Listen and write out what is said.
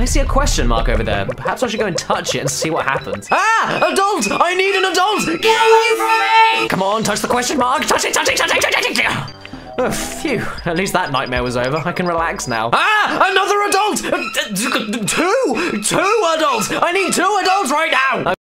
see a question mark over there. Perhaps I should go and touch it and see what happens. Ah! Adult! I need an adult! Get away from me! Come on, touch the question mark. Touch it, touch it, touch it, touch it, touch it. Oh, phew. At least that nightmare was over. I can relax now. Ah! Another adult! Two adults! I need 2 adults right now!